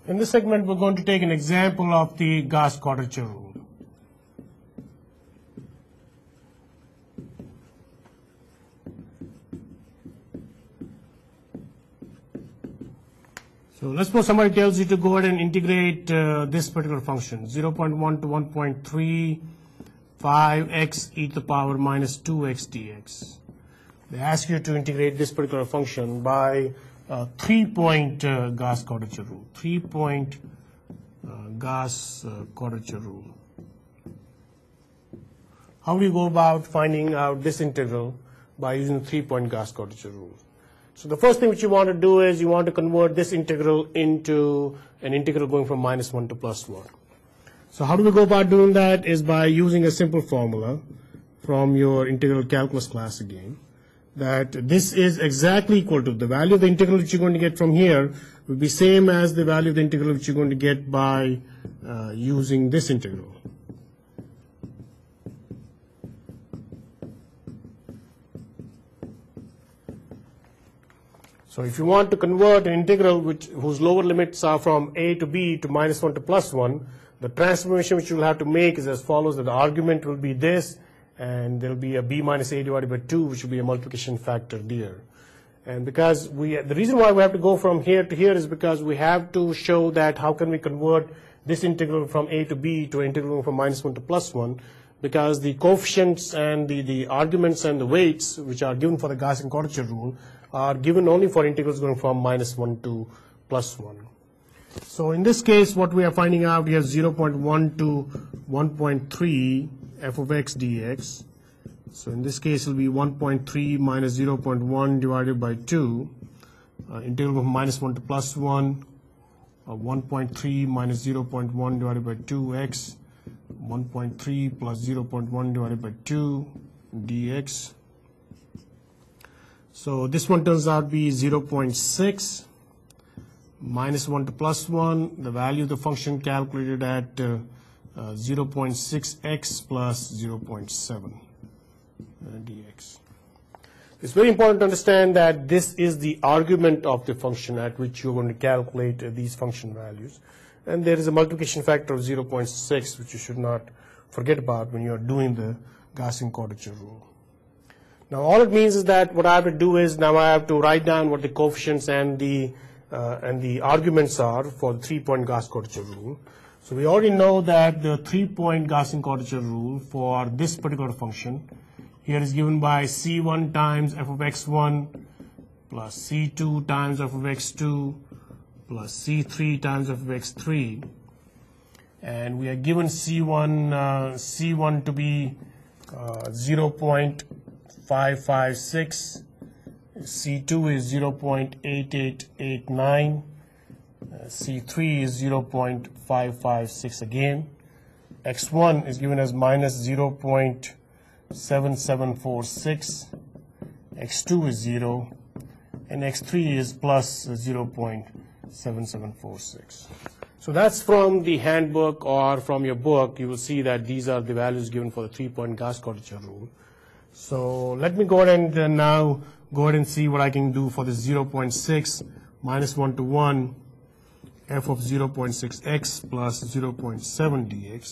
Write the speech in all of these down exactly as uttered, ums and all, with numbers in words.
In this segment, we're going to take an example of the Gauss-Quadrature rule. So let's suppose somebody tells you to go ahead and integrate uh, this particular function, zero point one to one point three five x e to the power minus two x dx. They ask you to integrate this particular function by uh, three-point uh, Gauss-Quadrature rule. Three-point uh, Gauss-Quadrature rule. How do you go about finding out this integral by using the three-point Gauss-Quadrature rule? So the first thing which you want to do is you want to convert this integral into an integral going from minus one to plus one. So how do we go about doing that is by using a simple formula from your integral calculus class again, that this is exactly equal to the value of the integral which you're going to get from here will be same as the value of the integral which you're going to get by uh, using this integral. So if you want to convert an integral which, whose lower limits are from a to b to minus one to plus one, the transformation which you will have to make is as follows, that the argument will be this, and there will be a b minus a divided by two, which will be a multiplication factor there. And because we, the reason why we have to go from here to here is because we have to show that how can we convert this integral from a to b to an integral from minus one to plus one, because the coefficients and the, the arguments and the weights which are given for the Gaussian-Quadrature rule are given only for integrals going from minus one to plus one. So in this case, what we are finding out here is zero point one to one point three f of x dx. So in this case, it will be one point three minus zero point one divided by two. Uh, integral from minus one to plus one. Uh, one point three minus zero point one divided by two x. one point three plus zero point one divided by two dx. So this one turns out to be zero point six. Minus one to plus one, the value of the function calculated at uh, uh, zero point six x plus zero point seven uh, dx. It's very important to understand that this is the argument of the function at which you're going to calculate uh, these function values. And there is a multiplication factor of zero point six, which you should not forget about when you're doing the Gaussian-Quadrature rule. Now all it means is that what I have to do is now I have to write down what the coefficients and the Uh, and the arguments are for the three-point Gauss-Quadrature rule. So we already know that the three-point Gaussian-Quadrature rule for this particular function here is given by c one times f of x one plus c two times f of x two plus c three times f of x three. And we are given c one, uh, c one to be uh, zero point five five six. C two is zero point eight eight eight nine, uh, C three is zero point five five six again, X one is given as minus zero point seven seven four six, X two is zero, and X three is plus zero point seven seven four six. So that's from the handbook or from your book. You will see that these are the values given for the three-point Gauss-Quadrature rule. So let me go ahead and uh, now go ahead and see what I can do for this zero point six minus one to one f of zero point six x plus zero point seven dx.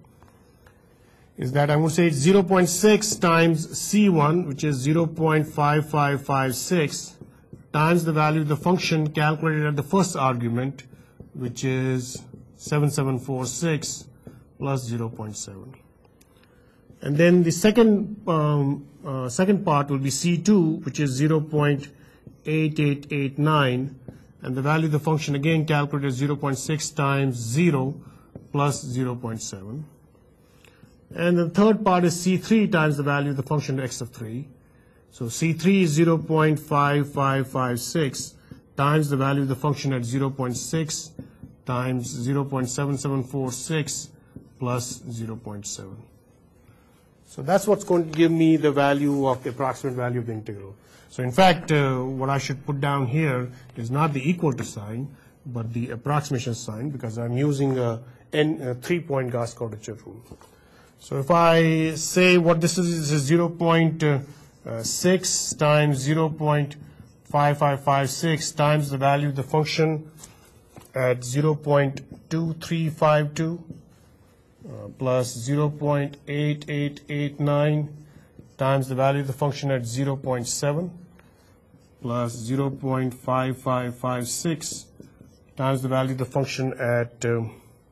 Is that I'm going to say it's zero point six times c one, which is zero point five five five six, times the value of the function calculated at the first argument, which is seven seven four six plus zero point seven. And then the second um, uh, second part will be c two, which is zero point eight eight eight nine, and the value of the function again calculated as zero point six times zero plus zero point seven. And the third part is c three times the value of the function x of three. So c three is zero point five five five six times the value of the function at zero point six times zero point seven seven four six plus zero point seven. So that's what's going to give me the value of the approximate value of the integral. So in fact, uh, what I should put down here is not the equal to sign, but the approximation sign, because I'm using a, n, a three-point Gauss-Quadrature rule. So if I say what this is, this is zero point six times zero point five five five six times the value of the function at zero point two three five two uh, plus zero point eight eight eight nine times the value of the function at zero point seven plus zero point five five five six times the value of the function at um,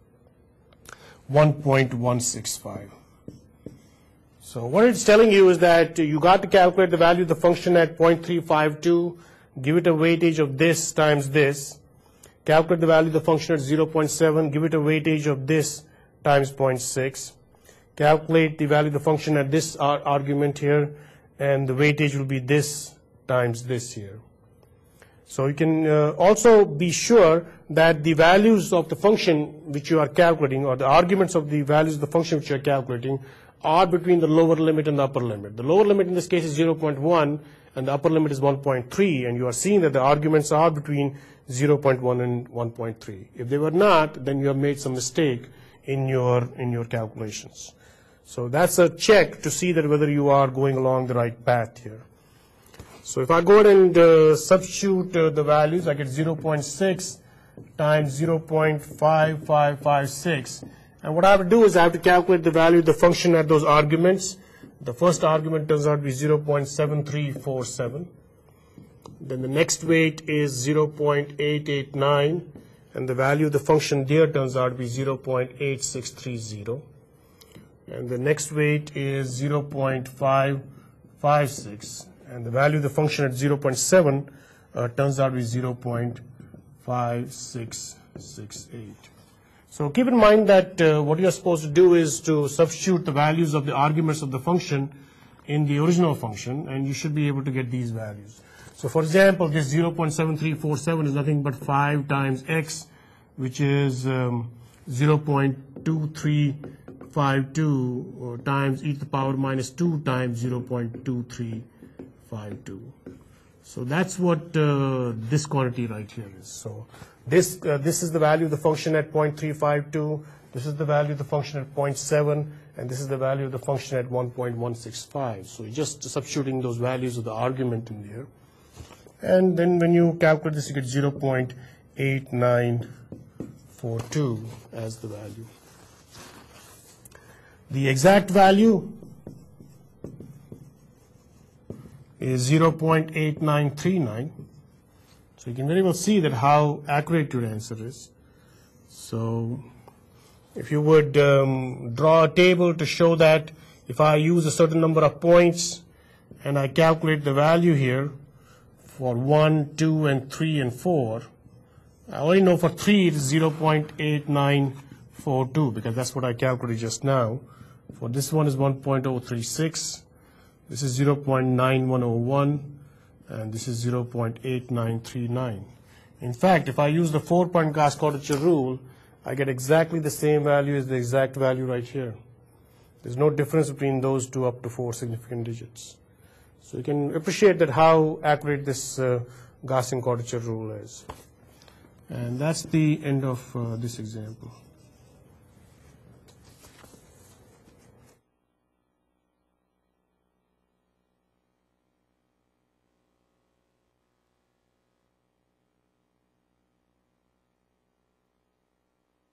one point one six five. So what it's telling you is that you got to calculate the value of the function at zero point three five two, give it a weightage of this times this, calculate the value of the function at zero point seven, give it a weightage of this times zero point six, calculate the value of the function at this ar argument here, and the weightage will be this times this here. So you can uh, also be sure that the values of the function which you are calculating, or the arguments of the values of the function which you are calculating, are between the lower limit and the upper limit. The lower limit in this case is zero point one and the upper limit is one point three, and you are seeing that the arguments are between zero point one and one point three. If they were not, then you have made some mistake in your in your calculations. So that's a check to see that whether you are going along the right path here. So if I go ahead and uh, substitute uh, the values, I get zero point six times zero point five five five six. And what I have to do is I have to calculate the value of the function at those arguments. The first argument turns out to be zero point seven three four seven. Then the next weight is zero point eight eight nine. And the value of the function there turns out to be zero point eight six three zero. And the next weight is zero point five five six. And the value of the function at zero point seven uh, turns out to be zero point five six six eight. So keep in mind that uh, what you are supposed to do is to substitute the values of the arguments of the function in the original function, and you should be able to get these values. So for example, this zero point seven three four seven is nothing but five times x, which is um, zero point two three five two uh, times e to the power minus two times zero point two three five two. So that's what uh, this quantity right here is. So this uh, this is the value of the function at zero point three five two, this is the value of the function at zero point seven, and this is the value of the function at one point one six five. So you're just substituting those values of the argument in there. And then when you calculate this, you get zero point eight nine four two as the value. The exact value is zero point eight nine three nine. So you can very well see that how accurate your answer is. So if you would um, draw a table to show that if I use a certain number of points and I calculate the value here for one, two, and three, and four, I only know for three it is zero point eight nine four two because that's what I calculated just now. For this one is one point zero three six. This is zero point nine one zero one, and this is zero point eight nine three nine. In fact, if I use the four-point Gauss-Quadrature rule, I get exactly the same value as the exact value right here. There's no difference between those two up to four significant digits. So you can appreciate that how accurate this uh, Gaussian Quadrature rule is. And that's the end of uh, this example.